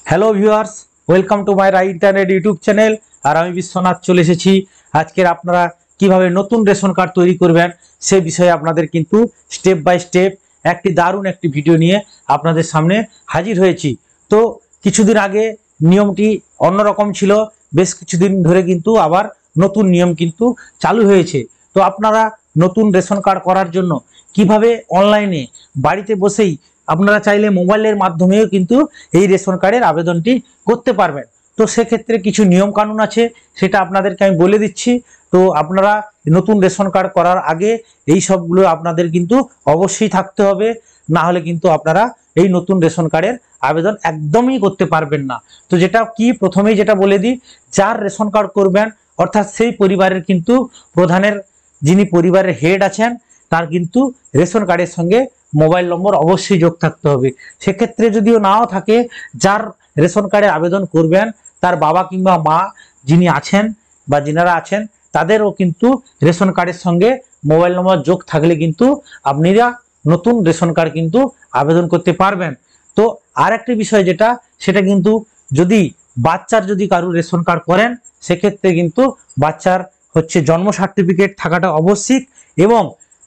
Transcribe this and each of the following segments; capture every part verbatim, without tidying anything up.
Hello viewers, welcome to my right internet YouTube channel. আর আমি বিশ্বনাথ চলে এসেছি আজকের আপনারা কিভাবে নতুন রেশন কার্ড তৈরি করবেন সে বিষয়ে আপনাদের কিন্তু স্টেপ বাই স্টেপ একটি দারুণ একটি ভিডিও নিয়ে আপনাদের সামনে হাজির হয়েছি। তো কিছুদিন আগে নিয়মটি অন্যরকম ছিল, বেশ কিছুদিন ধরে কিন্তু আবার নতুন নিয়ম কিন্তু চালু হয়েছে। তো আপনারা নতুন রেশন কার্ড করার জন্য কিভাবে অনলাইনে বাড়িতে বসেই আপনারা চাইলে মোবাইলের মাধ্যমেও কিন্তু এই রেশন কার্ডের আবেদনটি করতে পারবেন। তো সেক্ষেত্রে কিছু নিয়ম কানুন আছে, সেটা আপনাদেরকে আমি বলে দিচ্ছি। তো আপনারা নতুন রেশন কার্ড করার আগে এই সবগুলো আপনাদের কিন্তু অবশ্যই থাকতে হবে, না হলে কিন্তু আপনারা এই নতুন রেশন কার্ডের আবেদন একদমই করতে পারবেন না। তো যেটা কি, প্রথমেই যেটা বলে দিই, যার রেশন কার্ড করবেন অর্থাৎ সেই পরিবারের কিন্তু প্রধানের, যিনি পরিবারের হেড আছেন, তার কিন্তু রেশন কার্ডের সঙ্গে মোবাইল নম্বর অবশ্যই যোগ থাকতে হবে। সেক্ষেত্রে যদিও নাও থাকে, যার রেশন কার্ডে আবেদন করবেন তার বাবা কিংবা মা যিনি আছেন বা যিনারা আছেন, তাদেরও কিন্তু রেশন কার্ডের সঙ্গে মোবাইল নম্বর যোগ থাকলে কিন্তু আপনারা নতুন রেশন কার্ড কিন্তু আবেদন করতে পারবেন। তো আর একটি বিষয় যেটা, সেটা কিন্তু যদি বাচ্চার যদি কারো রেশন কার্ড করেন, সেক্ষেত্রে কিন্তু বাচ্চার হচ্ছে জন্ম সার্টিফিকেট থাকাটা আবশ্যিক, এবং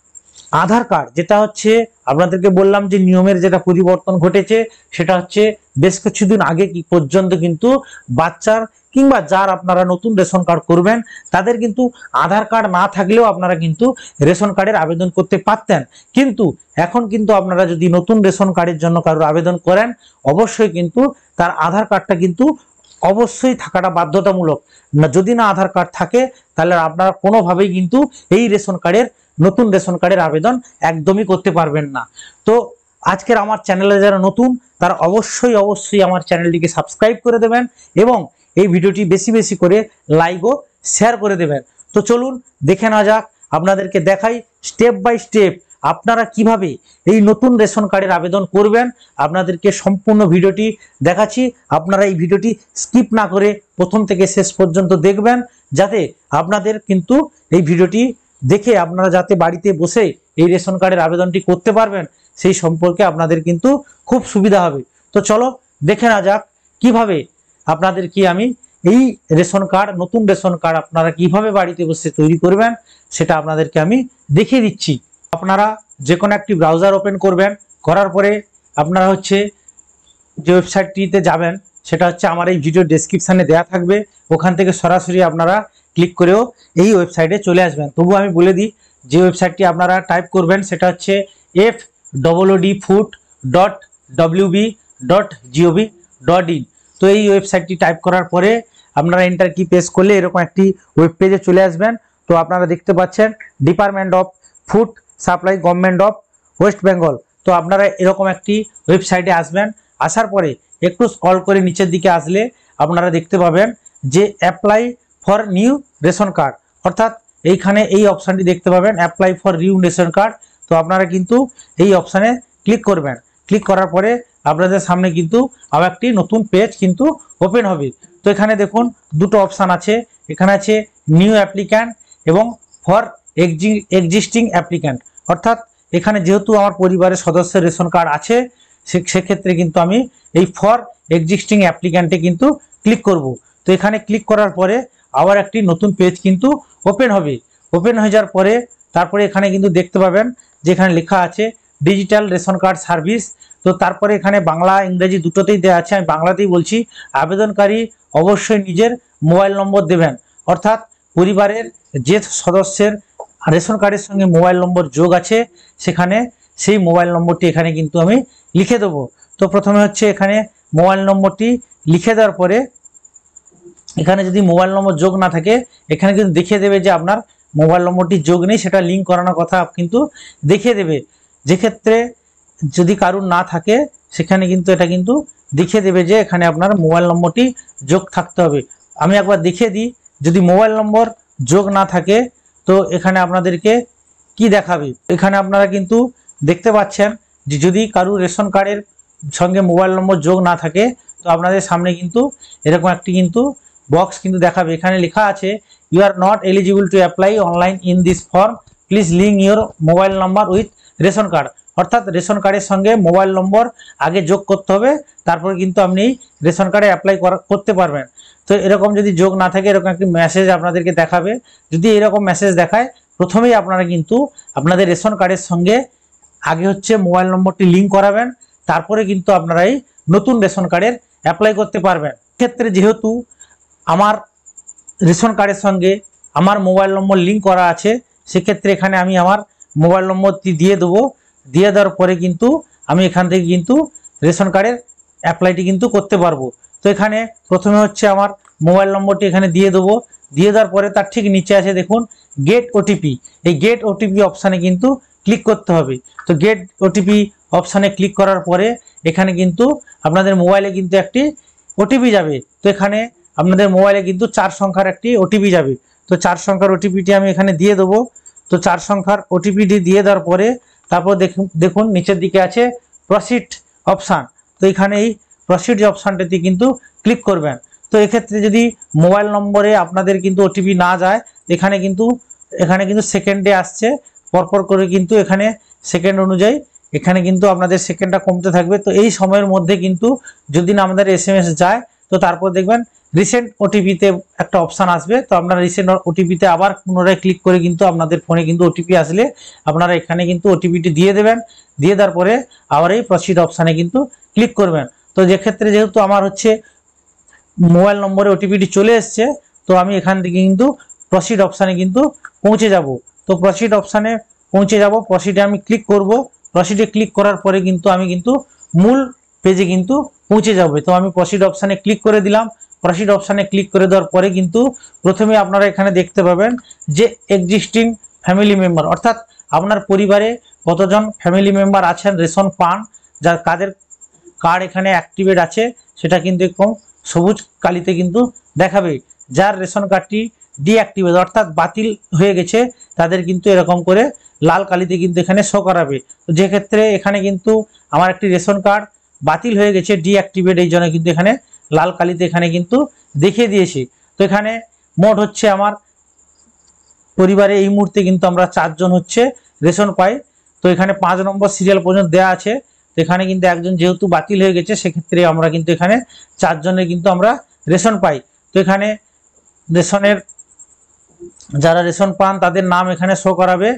আধার কার্ড, যেটা হচ্ছে আপনাদেরকে বললাম যে নিয়মের যেটা পরিবর্তন ঘটেছে, সেটা হচ্ছে বেশ কিছুদিন আগে কি পর্যন্ত কিন্তু বাচ্চার কিংবা যার আপনারা নতুন রেশন কার্ড করবেন তাদের কিন্তু আধার কার্ড না থাকলেও আপনারা কিন্তু রেশন কার্ডের আবেদন করতে পারতেন। কিন্তু এখন কিন্তু আপনারা যদি নতুন রেশন কার্ডের জন্য কারোর আবেদন করেন, অবশ্যই কিন্তু তার আধার কার্ডটা কিন্তু অবশ্যই থাকাটা বাধ্যতামূলক। না, যদি না আধার কার্ড থাকে তাহলে আপনারা কোনোভাবেই কিন্তু এই রেশন কার্ডের নতুন রেশন কার্ডের আবেদন একদমই করতে পারবেন না। তো আজকের আমার চ্যানেলে যারা নতুন, তারা অবশ্যই অবশ্যই আমার চ্যানেলটিকে সাবস্ক্রাইব করে দেবেন এবং এই ভিডিওটি বেশি বেশি করে লাইক ও শেয়ার করে দেবেন। তো চলুন দেখে নেওয়া যাক, আপনাদেরকে দেখাই স্টেপ বাই স্টেপ আপনারা কিভাবে এই নতুন রেশন কার্ডের আবেদন করবেন। আপনাদেরকে সম্পূর্ণ ভিডিওটি দেখাচ্ছি, আপনারা এই ভিডিওটি স্কিপ না করে প্রথম থেকে শেষ পর্যন্ত দেখবেন, যাতে আপনাদের কিন্তু এই ভিডিওটি দেখে আপনারা যাতে বাড়িতে বসে এই রেশন কার্ডের আবেদনটি করতে পারবেন, সেই সম্পর্কে আপনাদের কিন্তু খুব সুবিধা হবে। তো চলো দেখে না যাক কিভাবে আপনাদের কি আমি এই রেশন কার্ড, নতুন রেশন কার্ড আপনারা কিভাবে বাড়িতে বসে তৈরি করবেন সেটা আপনাদেরকে আমি দেখিয়ে দিচ্ছি। আপনারা যে কোনো একটি ব্রাউজার ওপেন করবেন, করার পরে আপনারা হচ্ছে যে ওয়েবসাইটটিতে যাবেন, সেটা হচ্ছে আমার এই ভিডিও ডেসক্রিপশানে দেওয়া থাকবে, ওখান থেকে সরাসরি আপনারা ক্লিক করেও এই ওয়েবসাইটে চলে আসবেন। তবু আমি বলে দিই, যে ওয়েবসাইটটি আপনারা টাইপ করবেন সেটা হচ্ছে F double D food dot W B dot G O V dot in. তো এই ওয়েবসাইটটি টাইপ করার পরে আপনারা এন্টার কি প্রেস করলে এরকম একটি ওয়েব পেজে চলে আসবেন। তো আপনারা দেখতে পাচ্ছেন department of food supply, government of West Bengal. তো আপনারা এরকম একটি ওয়েবসাইটে আসবেন। আসার পরে একটু স্ক্রল করে নিচের দিকে আসলে আপনারা দেখতে পাবেন যে apply for new ration card, অর্থাৎ এইখানে এই অপশানটি দেখতে পাবেন apply for new ration card. তো আপনারা কিন্তু এই অপশানে ক্লিক করবেন। ক্লিক করার পরে আপনাদের সামনে কিন্তু আবার একটি নতুন পেজ কিন্তু ওপেন হবে। তো এখানে দেখুন দুটো অপশান আছে, এখানে আছে নিউ অ্যাপ্লিক্যান্ট এবং ফর এক্সিস্টিং অ্যাপ্লিক্যান্ট। অর্থাৎ এখানে যেহেতু আমার পরিবারের সদস্যের রেশন কার্ড আছে, সেক্ষেত্রে কিন্তু আমি এই ফর এক্সিস্টিং অ্যাপ্লিক্যান্টে কিন্তু ক্লিক করব। তো এখানে ক্লিক করার পরে আবার একটি নতুন পেজ কিন্তু ওপেন হবে। ওপেন হয়ে যাওয়ার পরে তারপরে এখানে কিন্তু দেখতে পাবেন যে এখানে লেখা আছে ডিজিটাল রেশন কার্ড সার্ভিস। তো তারপরে এখানে বাংলা ইংরেজি দুটোতেই দেওয়া আছে, আমি বাংলাতেই বলছি। আবেদনকারী অবশ্যই নিজের মোবাইল নম্বর দেবেন, অর্থাৎ পরিবারের যে সদস্যের রেশন কার্ডের সঙ্গে মোবাইল নম্বর যোগ আছে সেখানে সেই মোবাইল নম্বরটি এখানে কিন্তু আমি লিখে দেবো। তো প্রথমে হচ্ছে এখানে মোবাইল নম্বরটি লিখে দেওয়ার পরে এখানে যদি মোবাইল নম্বর যোগ না থাকে, এখানে কিন্তু দেখিয়ে দেবে যে আপনার মোবাইল নম্বরটি যোগ নেই, সেটা লিঙ্ক করানোর কথা কিন্তু দেখিয়ে দেবে। যেক্ষেত্রে যদি কারুর না থাকে সেখানে কিন্তু এটা কিন্তু দেখিয়ে দেবে যে এখানে আপনার মোবাইল নম্বরটি যোগ থাকতে হবে। আমি একবার দেখিয়ে দিই, যদি মোবাইল নম্বর যোগ না থাকে তো এখানে আপনাদেরকে কি দেখাবে। এখানে আপনারা কিন্তু দেখতে পাচ্ছেন যে যদি কারুর রেশন কার্ডের সঙ্গে মোবাইল নম্বর যোগ না থাকে, তো আপনাদের সামনে কিন্তু এরকম একটি কিন্তু বক্স কিন্তু দেখাবে। এখানে লেখা আছে you are not eligible to apply online in this form, please link your mobile number with ration card. অর্থাৎ রেশন কার্ডের সঙ্গে মোবাইল নম্বর আগে যোগ করতে হবে, তারপরে কিন্তু আপনি রেশন কার্ডে অ্যাপ্লাই করতে পারবেন। তো এরকম যদি যোগ না থাকে এরকম একটি মেসেজ আপনাদেরকে দেখাবে। যদি এরকম মেসেজ দেখায় প্রথমেই আপনারা কিন্তু আপনাদের রেশন কার্ডের সঙ্গে আগে হচ্ছে মোবাইল নম্বরটি লিঙ্ক করাবেন, তারপরে কিন্তু আপনারা এই নতুন রেশন কার্ডের অ্যাপ্লাই করতে পারবেন। ক্ষেত্রে যেহেতু আমার রেশন কার্ডের সঙ্গে আমার মোবাইল নম্বর লিঙ্ক করা আছে, সেক্ষেত্রে এখানে আমি আমার মোবাইল নম্বরটি দিয়ে দেবো। দিয়ে দেওয়ার পরে কিন্তু আমি এখান থেকে কিন্তু রেশন কার্ডের অ্যাপ্লাইটি কিন্তু করতে পারবো। তো এখানে প্রথমে হচ্ছে আমার মোবাইল নম্বরটি এখানে দিয়ে দেবো। দিয়ে দেওয়ার পরে তার ঠিক নিচে আছে দেখুন গেট ওটিপি। এই গেট ওটিপি অপশানে কিন্তু ক্লিক করতে হবে। তো গেট ওটিপি অপশানে ক্লিক করার পরে এখানে কিন্তু আপনাদের মোবাইলে কিন্তু একটি ওটিপি যাবে। তো এখানে আপনাদের মোবাইলে কিন্তু চার সংখ্যার একটি ওটিপি যাবে। তো চার সংখ্যার ওটিপিটি আমি এখানে দিয়ে দেবো। তো চার সংখ্যার ওটিপিটি দিয়ে দেওয়ার পরে তারপর দেখুন দেখুন নিচের দিকে আছে প্রসিড অপশান। তো এখানে এই প্রসিড অপশানটিতে কিন্তু ক্লিক করবেন। তো এক্ষেত্রে যদি মোবাইল নম্বরে আপনাদের কিন্তু ওটিপি না যায়, এখানে কিন্তু এখানে কিন্তু সেকেন্ডে আসছে পরপর করে, কিন্তু এখানে সেকেন্ড অনুযায়ী এখানে কিন্তু আপনাদের সেকেন্ডটা কমতে থাকবে। তো এই সময়ের মধ্যে কিন্তু যদি না আমাদের এস এম এস যায়, তো তারপর দেখবেন রিসেন্ট ওটিপিতে একটা অপশান আসবে। তো আপনারা রিসেন্ট ওটিপিতে আবার পুনরায় ক্লিক করে কিন্তু আপনাদের ফোনে কিন্তু ওটিপি আসলে আপনারা এখানে কিন্তু ওটিপিটি দিয়ে দেবেন। দিয়ে দেওয়ার পরে আবার এই প্রসিড অপশানে কিন্তু ক্লিক করবেন। তো যে ক্ষেত্রে যেহেতু আমার হচ্ছে মোবাইল নম্বরে ওটিপিটি চলে এসছে, তো আমি এখান থেকে কিন্তু প্রসিড অপশানে কিন্তু পৌঁছে যাব। তো প্রসিড অপশানে পৌঁছে যাব, প্রসিডে আমি ক্লিক করব। প্রসিডে ক্লিক করার পরে কিন্তু আমি কিন্তু মূল পেজে কিন্তু পৌঁছে যাবে। তো আমি প্রসিড অপশানে ক্লিক করে দিলাম। প্রসিড অপশানে ক্লিক করে দেওয়ার পরে কিন্তু প্রথমে আপনারা এখানে দেখতে পাবেন যে এক্সিস্টিং ফ্যামিলি মেম্বার, অর্থাৎ আপনার পরিবারে কতজন ফ্যামিলি মেম্বার আছেন রেশন পান, যার কাদের কার্ড এখানে অ্যাক্টিভেট আছে সেটা কিন্তু এরকম সবুজ কালিতে কিন্তু দেখাবে। যার রেশন কার্ডটি ডিঅ্যাক্টিভেট অর্থাৎ বাতিল হয়ে গেছে তাদের কিন্তু এরকম করে লাল কালিতে কিন্তু এখানে শো করাবে। তো যে ক্ষেত্রে এখানে কিন্তু আমার একটি রেশন কার্ড বাতিল হয়ে গেছে ডিঅ্যাক্টিভেট, এই জন্য কিন্তু এখানে লাল কালিতে এখানে কিন্তু দেখিয়ে দিয়েছি। তো এখানে মোট হচ্ছে আমার পরিবারে এই মুহূর্তে কিন্তু আমরা চারজন হচ্ছে রেশন পাই। তো এখানে পাঁচ নম্বর সিরিয়াল পর্যন্ত দেওয়া আছে। তো এখানে কিন্তু একজন যেহেতু বাতিল হয়ে গেছে, সেক্ষেত্রে আমরা কিন্তু এখানে চারজনের কিন্তু আমরা রেশন পাই। তো এখানে রেশনের যারা রেশন পান তাদের নাম এখানে শো করাবে।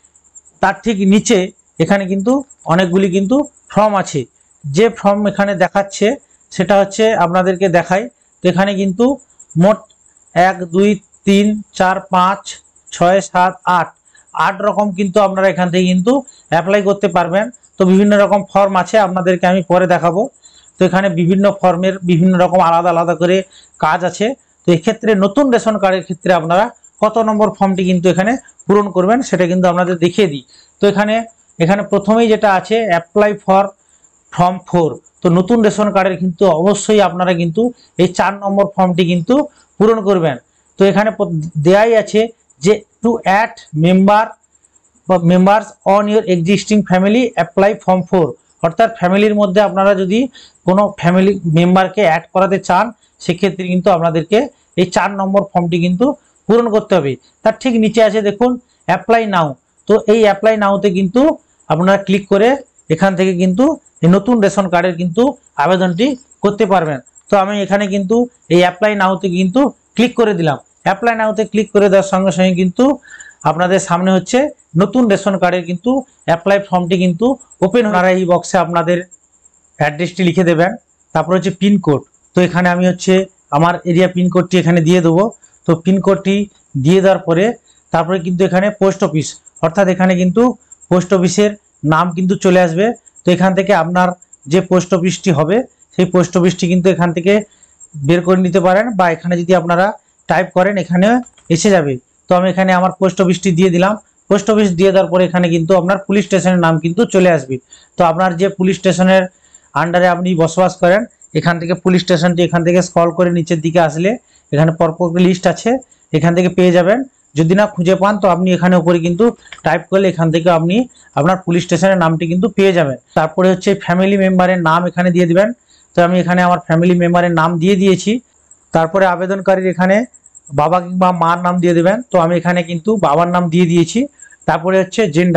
তার ঠিক নিচে এখানে কিন্তু অনেকগুলি কিন্তু ফর্ম আছে। যে ফর্ম এখানে দেখাচ্ছে সেটা হচ্ছে আপনাদেরকে দেখাই। তো এখানে কিন্তু মোট এক দুই তিন চার পাঁচ ছয় সাত আট আট রকম কিন্তু আপনারা এখান থেকে কিন্তু অ্যাপ্লাই করতে পারবেন। তো বিভিন্ন রকম ফর্ম আছে, আপনাদেরকে আমি পরে দেখাবো। তো এখানে বিভিন্ন ফর্মের বিভিন্ন রকম আলাদা আলাদা করে কাজ আছে। তো এক্ষেত্রে নতুন রেশন কার্ডের ক্ষেত্রে আপনারা কত নম্বর ফর্মটি কিন্তু এখানে পূরণ করবেন সেটা কিন্তু আপনাদের দেখিয়ে দিই। তো এখানে এখানে প্রথমেই যেটা আছে অ্যাপ্লাই ফর ফর্ম ফোর। তো নতুন রেশন কার্ডের কিন্তু অবশ্যই আপনারা কিন্তু এই চার নম্বর ফর্মটি কিন্তু পূরণ করবেন। তো এখানে দেয়াই আছে যে to add member members on your existing family apply form four, অর্থাৎ ফ্যামিলির মধ্যে আপনারা যদি কোনো ফ্যামিলি মেম্বারকে অ্যাড করাতে চান সেক্ষেত্রে কিন্তু আপনাদেরকে এই চার নম্বর ফর্মটি কিন্তু পূরণ করতে হবে। তার ঠিক নিচে আছে দেখুন অ্যাপ্লাই নাও। তো এই অ্যাপ্লাই নাওতে কিন্তু আপনারা ক্লিক করে এখান থেকে কিন্তু এই নতুন রেশন কার্ডের কিন্তু আবেদনটি করতে পারবেন। তো আমি এখানে কিন্তু এই অ্যাপ্লাই নাওতে কিন্তু ক্লিক করে দিলাম। অ্যাপ্লাই নাওতে ক্লিক করে দেওয়ার সঙ্গে সঙ্গে কিন্তু আপনাদের সামনে হচ্ছে নতুন রেশন কার্ডের কিন্তু অ্যাপ্লাই ফর্মটি কিন্তু ওপেন। আপনারা এই বক্সে আপনাদের অ্যাড্রেসটি লিখে দেবেন, তারপর হচ্ছে পিনকোড। তো এখানে আমি হচ্ছে আমার এরিয়া পিনকোডটি এখানে দিয়ে দেবো। তো পিনকোডটি দিয়ে দেওয়ার পরে তারপরে কিন্তু এখানে পোস্ট অফিস, অর্থাৎ এখানে কিন্তু পোস্ট অফিসের নাম কিন্তু চলে আসবে। তো এখান থেকে আপনার যে পোস্ট অফিসটি হবে সেই পোস্ট অফিসটি কিন্তু এখান থেকে বের করে নিতে পারেন, বা এখানে যদি আপনারা টাইপ করেন এখানে এসে যাবে। তো আমি এখানে আমার পোস্ট অফিসটি দিয়ে দিলাম। পোস্ট অফিস দিয়ে দেওয়ার পরে এখানে কিন্তু আপনার পুলিশ স্টেশনের নাম কিন্তু চলে আসবে। তো আপনার যে পুলিশ স্টেশনের আন্ডারে আপনি বসবাস করেন এখান থেকে পুলিশ স্টেশনটি এখান থেকে স্ক্রল করে নিচের দিকে আসলে এখানে পরপর লিস্ট আছে, এখান থেকে পেয়ে যাবেন। যদি না খুঁজে পান তো আপনি এখানে উপরে কিন্তু টাইপ করলে এখান থেকে আপনি আপনার পুলিশ স্টেশনের নামটি কিন্তু পেয়ে যাবেন। তারপরে হচ্ছে ফ্যামিলি মেম্বারের নাম এখানে দিয়ে দিবেন। তো আমি এখানে আমার ফ্যামিলি মেম্বারের নাম দিয়ে দিয়েছি। তারপরে আবেদনকারীর এখানে বাবা কিংবা মার নাম দিয়ে দেবেন। তো আমি এখানে কিন্তু বাবার নাম দিয়ে দিয়েছি। তারপরে হচ্ছে জেন্ডার,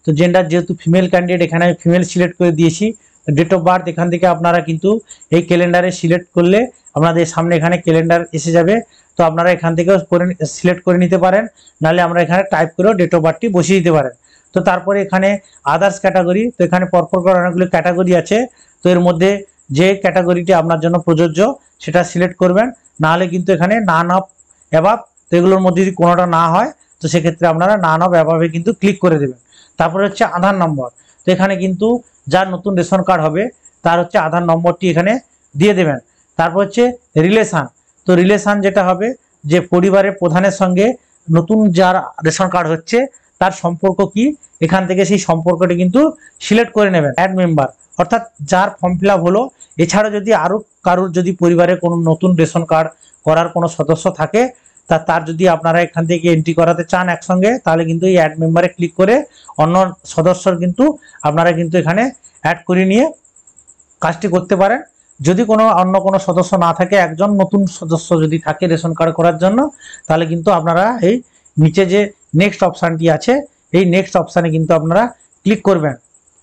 তো জেন্ডার যেহেতু ফিমেল ক্যান্ডিডেট এখানে আমি ফিমেল সিলেক্ট করে দিয়েছি। ডেট অফ বার্থ এখান থেকে আপনারা কিন্তু এই ক্যালেন্ডারে সিলেক্ট করলে আপনাদের সামনে এখানে ক্যালেন্ডার এসে যাবে। তো আপনারা এখান থেকেও করে সিলেক্ট করে নিতে পারেন, নাহলে আমরা এখানে টাইপ করেও ডেট অফ বার্থটি বসিয়ে দিতে পারেন। তো তারপরে এখানে আদার্স ক্যাটাগরি, তো এখানে পরপর করে অনেকগুলো ক্যাটাগরি আছে। তো এর মধ্যে যে ক্যাটাগরিটি আপনার জন্য প্রযোজ্য সেটা সিলেক্ট করবেন, নাহলে কিন্তু এখানে নান অফ অ্যাবাভ, তো এগুলোর মধ্যে যদি কোনোটা না হয় তো সেক্ষেত্রে আপনারা নান অফ অ্যাবাভে কিন্তু ক্লিক করে দেবেন। তারপরে হচ্ছে আধার নম্বর, তো এখানে কিন্তু যার নতুন রেশন কার্ড হবে তার হচ্ছে আধার নম্বরটি এখানে দিয়ে দেবেন। তারপর হচ্ছে রিলেশান, তো রিলেশান যেটা হবে যে পরিবারের প্রধানের সঙ্গে নতুন যার রেশন কার্ড হচ্ছে তার সম্পর্ক কি, এখান থেকে সেই সম্পর্কটি কিন্তু সিলেক্ট করে নেবেন। অ্যাড মেম্বার অর্থাৎ যার ফর্ম ফিল আপ হলো, এছাড়া যদি আরও কারোর যদি পরিবারে কোনো নতুন রেশন কার্ড করার কোনো সদস্য থাকে তা তার যদি আপনারা এখান থেকে এন্ট্রি করাতে চান একসঙ্গে, তাহলে কিন্তু এই অ্যাড মেম্বারে ক্লিক করে অন্য সদস্যর কিন্তু আপনারা কিন্তু এখানে অ্যাড করে নিয়ে কাজটি করতে পারেন। যদি কোনো অন্য কোনো সদস্য না থাকে, একজন নতুন সদস্য যদি থাকে রেশন কার্ড করার জন্য, তাহলে কিন্তু আপনারা এই নিচে যে নেক্সট অপশানটি আছে এই নেক্সট অপশানে কিন্তু আপনারা ক্লিক করবেন।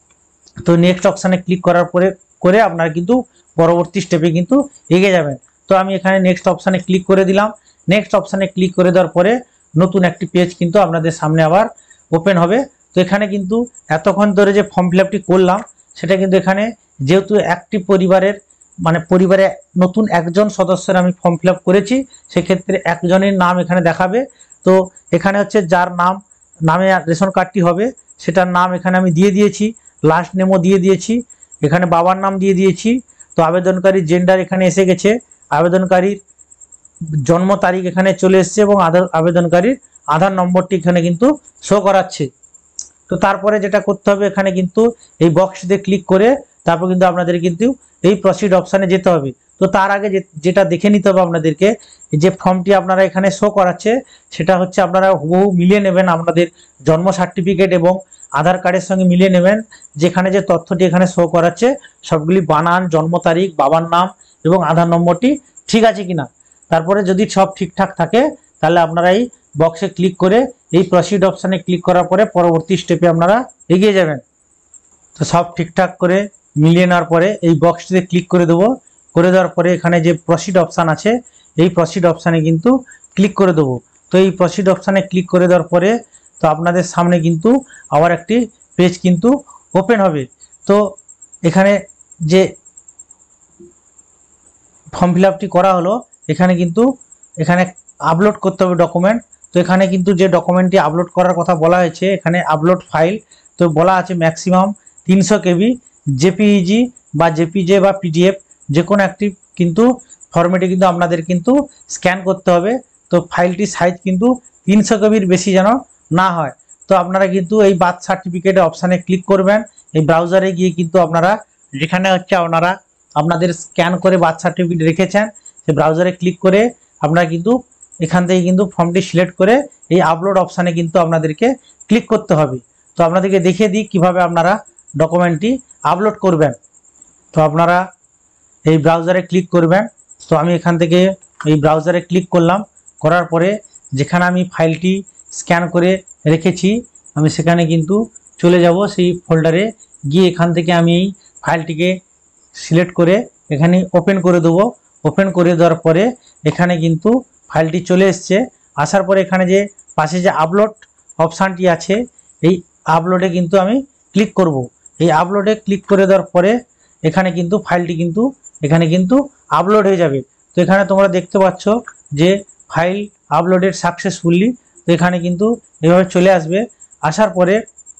তো নেক্সট অপশানে ক্লিক করার পরে করে আপনারা কিন্তু পরবর্তী স্টেপে কিন্তু এগিয়ে যাবেন। তো আমি এখানে নেক্সট অপশানে ক্লিক করে দিলাম। নেক্সট অপশানে ক্লিক করে দেওয়ার পরে নতুন একটি পেজ কিন্তু আপনাদের সামনে আবার ওপেন হবে। তো এখানে কিন্তু এতক্ষণ ধরে যে ফর্ম ফিল আপটি করলাম সেটা কিন্তু এখানে যেহেতু একটি পরিবারের মানে পরিবারে নতুন একজন সদস্যের আমি ফর্ম ফিল আপ করেছি, সেক্ষেত্রে একজনের নাম এখানে দেখাবে। তো এখানে হচ্ছে যার নাম নামে রেশন কার্ডটি হবে সেটার নাম এখানে আমি দিয়ে দিয়েছি, লাস্ট নেমও দিয়ে দিয়েছি, এখানে বাবার নাম দিয়ে দিয়েছি। তো আবেদনকারীর জেন্ডার এখানে এসে গেছে, আবেদনকারীর জন্ম তারিখ এখানে চলে এসছে এবং আধার আবেদনকারীর আধার নম্বরটি এখানে কিন্তু শো করাচ্ছে। তো তারপরে যেটা করতে হবে এখানে কিন্তু এই বক্সটিতে ক্লিক করে তারপর কিন্তু আপনাদের কিন্তু এই প্রসিড অপশানে যেতে হবে। তো তার আগে যেটা দেখে নিতে হবে আপনাদেরকে, যে ফর্মটি আপনারা এখানে শো করাচ্ছে সেটা হচ্ছে আপনারা হুবহু মিলিয়ে নেবেন আপনাদের জন্ম সার্টিফিকেট এবং আধার কার্ডের সঙ্গে মিলিয়ে নেবেন। যেখানে যে তথ্যটি এখানে শো করাচ্ছে সবগুলি বানান, জন্ম তারিখ, বাবার নাম এবং আধার নম্বরটি ঠিক আছে কিনা। তারপরে যদি সব ঠিকঠাক থাকে তাহলে আপনারা এই বক্সে ক্লিক করে এই প্রসিড অপশানে ক্লিক করার পরে পরবর্তী স্টেপে আপনারা এগিয়ে যাবেন। তো সব ঠিকঠাক করে মিলিয়ে নেওয়ার পরে এই বক্সটিতে ক্লিক করে দেবো। করে দেওয়ার পরে এখানে যে প্রসিড অপশান আছে এই প্রসিড অপশানে কিন্তু ক্লিক করে দেবো। তো এই প্রসিড অপশানে ক্লিক করে দেওয়ার পরে তো আপনাদের সামনে কিন্তু আবার একটি পেজ কিন্তু ওপেন হবে। তো এখানে যে ফর্ম ফিল আপটি করা হলো এখানে কিন্তু এখানে আপলোড করতে হবে ডকুমেন্ট। তো এখানে কিন্তু যে ডকুমেন্টটি আপলোড করার কথা বলা হয়েছে এখানে আপলোড ফাইল, তো বলা আছে ম্যাক্সিমাম তিনশো কেবি, জেপিইজি বা জেপিজে বা পিডিএফ যে কোনো একটি কিন্তু ফরম্যাটে কিন্তু আপনাদের কিন্তু স্ক্যান করতে হবে। তো ফাইলটির সাইজ কিন্তু তিনশো কেবির বেশি যেন না হয়। তো আপনারা কিন্তু এই বার্থ সার্টিফিকেটের অপশানে ক্লিক করবেন। এই ব্রাউজারে গিয়ে কিন্তু আপনারা যেখানে হচ্ছে আপনারা আপনাদের স্ক্যান করে বার্থ সার্টিফিকেট রেখেছেন সেই ব্রাউজারে ক্লিক করে আপনারা কিন্তু এখান থেকে কিন্তু ফর্মটি সিলেক্ট করে এই আপলোড অপশানে কিন্তু আপনাদেরকে ক্লিক করতে হবে। তো আপনাদেরকে দেখিয়ে দিই কীভাবে আপনারা ডকুমেন্টটি আপলোড করবেন। তো আপনারা এই ব্রাউজারে ক্লিক করবেন। তো আমি এখান থেকে এই ব্রাউজারে ক্লিক করলাম, করার পরে যেখানে আমি ফাইলটি স্ক্যান করে রেখেছি আমি সেখানে কিন্তু চলে যাব সেই ফোল্ডারে গিয়ে এখান থেকে আমি এই ফাইলটিকে সিলেক্ট করে এখানে ওপেন করে দেবো। ওপেন করে দেওয়ার পরে এখানে কিন্তু ফাইলটি চলে এসছে। আসার পরে এখানে যে পাশে যে আপলোড অপশানটি আছে এই আপলোডে কিন্তু আমি ক্লিক করব। এই আপলোডে ক্লিক করে দেওয়ার পরে এখানে কিন্তু ফাইলটি কিন্তু এখানে কিন্তু আপলোড হয়ে যাবে। তো এখানে তোমরা দেখতে পাচ্ছ যে ফাইল আপলোডেড সাকসেসফুলি। তো এখানে কিন্তু এভাবে চলে আসবে। আসার পরে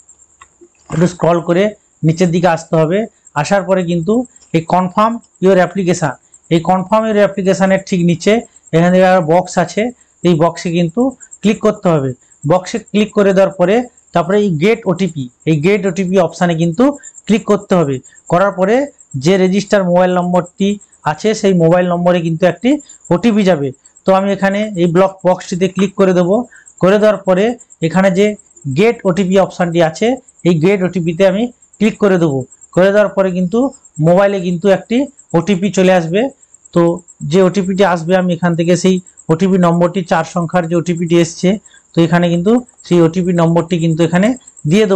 একটু স্ক্রল করে নিচের দিকে আসতে হবে। আসার পরে কিন্তু এই কনফার্ম ইউর অ্যাপ্লিকেশান, এই কনফার্ম ইউর অ্যাপ্লিকেশানের ঠিক নিচে এখানে বক্স আছে, এই বক্সে কিন্তু ক্লিক করতে হবে। বক্সে ক্লিক করে দেওয়ার পরে তারপরে এই গেট ওটিপি, এই গেট ওটিপি অপশানে কিন্তু ক্লিক করতে হবে। করার পরে যে রেজিস্টার মোবাইল নম্বরটি আছে সেই মোবাইল নম্বরে কিন্তু একটি ওটিপি যাবে। তো আমি এখানে এই ব্লক বক্সটিতে ক্লিক করে দেবো। করে দেওয়ার পরে এখানে যে গেট ওটিপি অপশানটি আছে এই গেট ওটিপিতে আমি ক্লিক করে দেবো। করে দেওয়ার পরে কিন্তু মোবাইলে কিন্তু একটি ওটিপি চলে আসবে। তো যে ওটিপিটি আসবে আমি এখান থেকে সেই ওটিপি নম্বরটি চার সংখ্যার যে ওটিপিটি এসছে তো এখানে কিন্তু সেই ওটিপি নম্বরটি কিন্তু এখানে দিয়ে দেবো।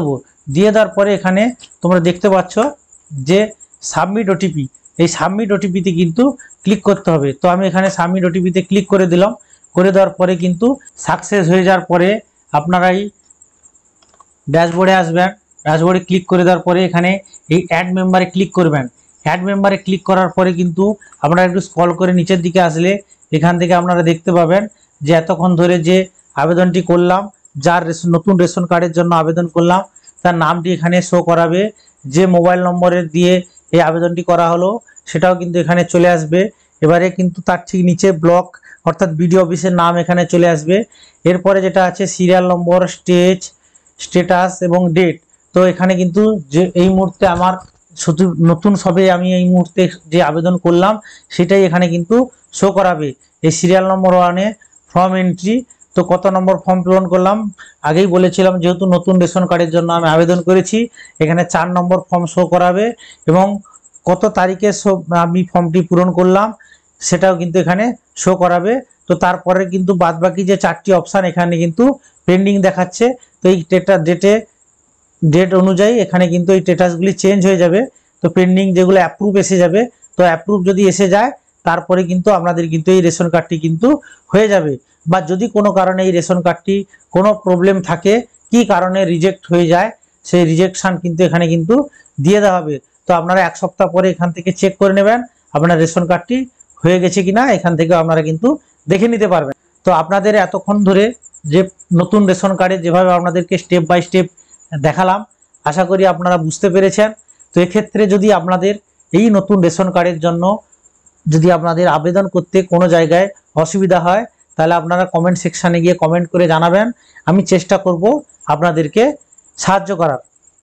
দিয়ে দেওয়ার পরে এখানে তোমরা দেখতে পাচ্ছ যে সাবমিট ওটিপি, এই সাবমিট ওটিপিতে কিন্তু ক্লিক করতে হবে। তো আমি এখানে সাবমিট ওটিপিতে ক্লিক করে দিলাম। করে দেওয়ার পরে কিন্তু সাকসেস হয়ে যাওয়ার পরে আপনারা এই ড্যাশবোর্ডে আসবেন। ড্যাশবোর্ডে ক্লিক করে দেওয়ার পরে এখানে এই অ্যাড মেম্বারে ক্লিক করবেন। অ্যাড মেম্বারে ক্লিক করার পরে কিন্তু আপনারা একটু স্ক্রল করে নিচের দিকে আসলে এখান থেকে আপনারা দেখতে পাবেন যে এতক্ষণ ধরে যে আবেদনটি করলাম, যার রেশন নতুন রেশন কার্ডের জন্য আবেদন করলাম, তার নামটি এখানে শো করাবে। যে মোবাইল নম্বরের দিয়ে এই আবেদনটি করা হলো সেটাও কিন্তু এখানে চলে আসবে। এবারে কিন্তু তার ঠিক নিচে ব্লক অর্থাৎ বিডিও অফিসের নাম এখানে চলে আসবে। এরপরে যেটা আছে সিরিয়াল নম্বর, স্টেজ, স্ট্যাটাস এবং ডেট। তো এখানে কিন্তু যে এই মুহূর্তে আমার শুধু নতুন সবে আমি এই মুহূর্তে যে আবেদন করলাম সেটাই এখানে কিন্তু শো করাবে। এই সিরিয়াল নম্বর ওয়ানে ফর্ম এন্ট্রি, তো কত নম্বর ফর্ম পূরণ করলাম আগেই বলেছিলাম, যেহেতু নতুন রেশন কার্ডের জন্য আমি আবেদন করেছি এখানে চার নম্বর ফর্ম শো করাবে এবং কত তারিখে সব আমি ফর্মটি পূরণ করলাম সেটাও কিন্তু এখানে শো করাবে। তো তারপরে কিন্তু বাদবাকি যে চারটি অপশান এখানে কিন্তু পেন্ডিং দেখাচ্ছে। তো এই ডেটা ডেটে ডেট অনুযায়ী এখানে কিন্তু এই স্ট্যাটাসগুলি চেঞ্জ হয়ে যাবে। তো পেন্ডিং যেগুলো অ্যাপ্রুভ এসে যাবে, তো অ্যাপ্রুভ যদি এসে যায় তারপরে কিন্তু আপনাদের কিন্তু এই রেশন কার্ডটি কিন্তু হয়ে যাবে। বা যদি কোনো কারণে এই রেশন কার্ডটি কোনো প্রবলেম থাকে, কি কারণে রিজেক্ট হয়ে যায়, সেই রিজেকশান কিন্তু এখানে কিন্তু দিয়ে দেওয়া হবে। তো আপনারা এক সপ্তাহ পরে এখান থেকে চেক করে নেবেন আপনার রেশন কার্ডটি হয়ে গেছে কিনা, এখান থেকে আপনারা কিন্তু দেখে নিতে পারবেন। তো আপনাদের এতক্ষণ ধরে যে নতুন রেশন কার্ডে যেভাবে আপনাদেরকে স্টেপ বাই স্টেপ দেখালাম, আশা করি আপনারা বুঝতে পেরেছেন। তো এক্ষেত্রে যদি আপনাদের এই নতুন রেশন কার্ডের জন্য যদি আপনাদের আবেদন করতে কোনো জায়গায় অসুবিধা হয় তাহলে আপনারা কমেন্ট সেকশানে গিয়ে কমেন্ট করে জানাবেন, আমি চেষ্টা করব আপনাদেরকে সাহায্য করার।